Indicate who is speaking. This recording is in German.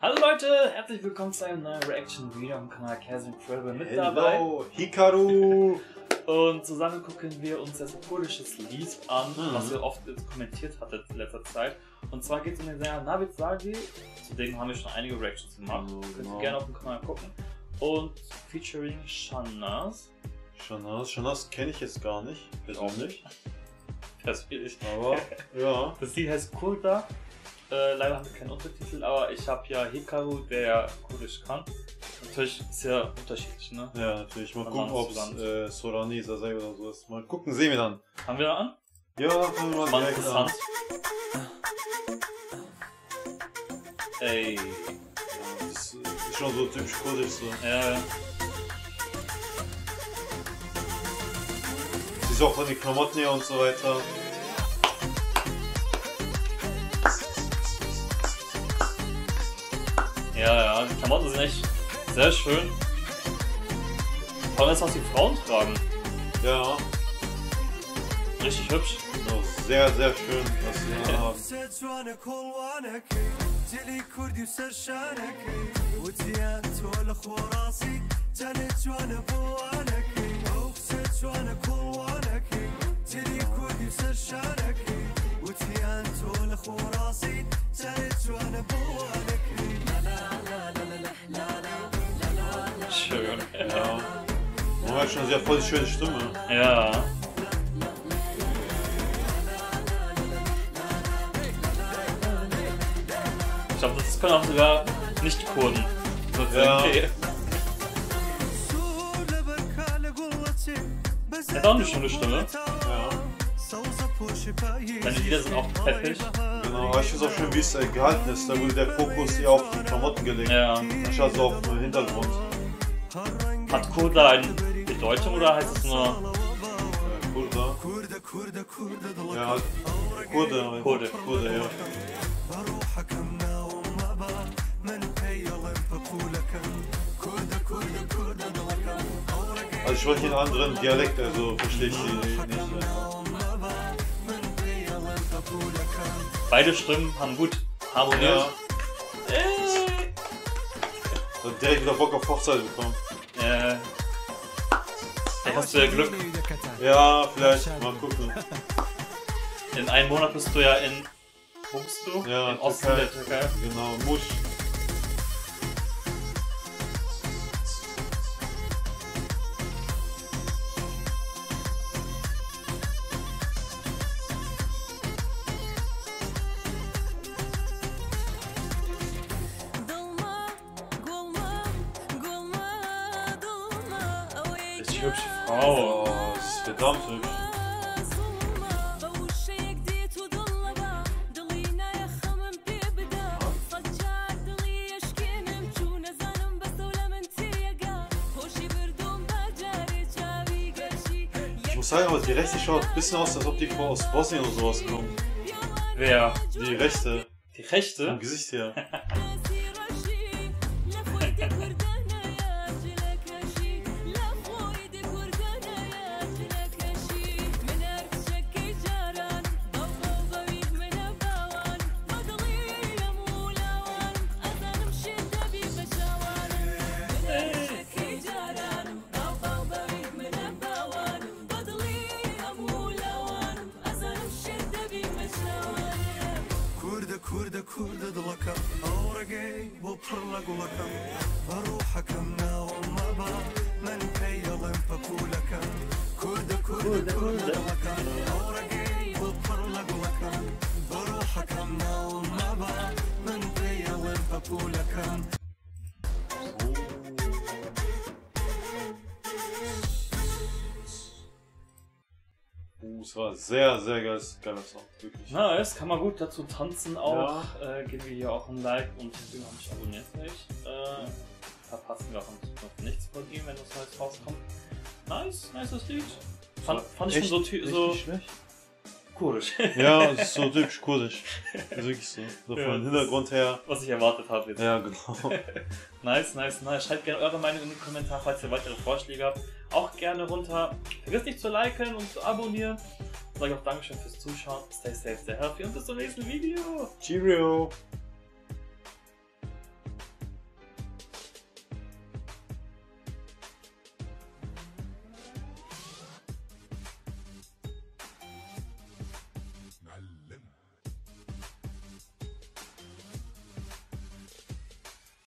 Speaker 1: Hallo Leute, herzlich willkommen zu einem neuen Reaction-Video am Kanal Kerstin-Incredible mit dabei.
Speaker 2: Hikaru!
Speaker 1: Und zusammen gucken wir uns das kurdisches Lied an, was ihr oft kommentiert hattet in letzter Zeit. Und zwar geht es um den Sänger Navid Salvi, zu dem haben wir schon einige Reactions gemacht. Könnt ihr gerne auf dem Kanal gucken. Und featuring Shanaz.
Speaker 2: Shanaz kenne ich jetzt gar nicht, persönlich.
Speaker 1: Persönlich.
Speaker 2: Aber, ja.
Speaker 1: Das Lied heißt Kurda. Leider haben wir keinen Untertitel, aber ich habe ja Hikaru, der ja Kurdisch kann. Natürlich ist ja unterschiedlich, ne?
Speaker 2: Ja, natürlich. Mal gucken, ob es Sorani, Sasai oder so ist. Mal gucken, sehen wir dann.
Speaker 1: Haben wir da an?
Speaker 2: Ja, fangen wir mal direkt an.
Speaker 1: Ey.
Speaker 2: Ja, das ist schon so typisch kurdisch so.
Speaker 1: Ja.
Speaker 2: Ist auch von den Klamotten her und so weiter.
Speaker 1: Ja, die Klamotten sind echt sehr schön. Vor allem das, was die Frauen tragen.
Speaker 2: Ja.
Speaker 1: Richtig hübsch.
Speaker 2: Genau, sehr, sehr schön, was sie hier haben.
Speaker 1: Schön.
Speaker 2: Ja. Man hat schon sehr voll die schöne Stimme.
Speaker 1: Ja. Ich glaube, das können auch sogar Nicht-Kurden.
Speaker 2: Ja.
Speaker 1: Okay. Er hat auch eine schöne Stimme.
Speaker 2: Ja.
Speaker 1: Seine Lieder sind auch peppig.
Speaker 2: Genau, aber ich finde es auch schön, wie es gehalten ist. Da wurde der Fokus eher auf die Klamotten gelegt.
Speaker 1: Ja.
Speaker 2: Anstatt so auf den Hintergrund.
Speaker 1: Hat Kurda eine Bedeutung oder heißt es nur
Speaker 2: Kurda? Ja, Kurde. Kurde, ja. Also ich spreche einen anderen Dialekt, also verstehe ich die nicht.
Speaker 1: Beide Stimmen haben gut harmoniert.
Speaker 2: Ja. Direkt wieder Bock auf Hochzeit bekommen.
Speaker 1: Vielleicht hast du ja Glück.
Speaker 2: Ja, vielleicht. Mal gucken.
Speaker 1: In einem Monat bist du ja in... Wo bist du?
Speaker 2: Ja,
Speaker 1: im Osten der Türkei.
Speaker 2: Genau, Musch.
Speaker 1: Richtig hübsche Frau.
Speaker 2: Oh, das ist verdammt hübsch. Ich muss sagen, aber die rechte schaut ein bisschen aus, als ob die Frau aus Bosnien oder sowas kommt.
Speaker 1: Wer?
Speaker 2: Die rechte.
Speaker 1: Die Rechte?
Speaker 2: Vom Gesicht her.
Speaker 3: كردة ضلكم أورقي وبرلق لكم بروحكم ناوم مبا من كيلم فكولكم كردة ضلكم أورقي وبرلق لكم بروحكم ناوم مبا من كيلم فكولكم.
Speaker 2: Es war sehr, sehr geiler Song, wirklich.
Speaker 1: Nice, kann man gut dazu tanzen auch. Ja. Geben wir hier auch ein Like und wenn ihr noch nicht abonniert nicht. Verpassen wir auch in Zukunft nichts von ihm, wenn das Neues rauskommt. Nice das Lied. Fand ich schon so
Speaker 2: schlecht.
Speaker 1: Kurdisch.
Speaker 2: Ja, es ist so typisch kurdisch. Das ist wirklich so. So
Speaker 1: ja,
Speaker 2: von dem Hintergrund her.
Speaker 1: Was ich erwartet habe jetzt.
Speaker 2: Ja, genau.
Speaker 1: Nice. Schreibt gerne eure Meinung in die Kommentare, falls ihr weitere Vorschläge habt. Auch gerne runter. Vergesst nicht zu liken und zu abonnieren. Sage auch Dankeschön fürs Zuschauen. Stay safe, stay healthy und bis zum nächsten Video.
Speaker 2: Cheerio.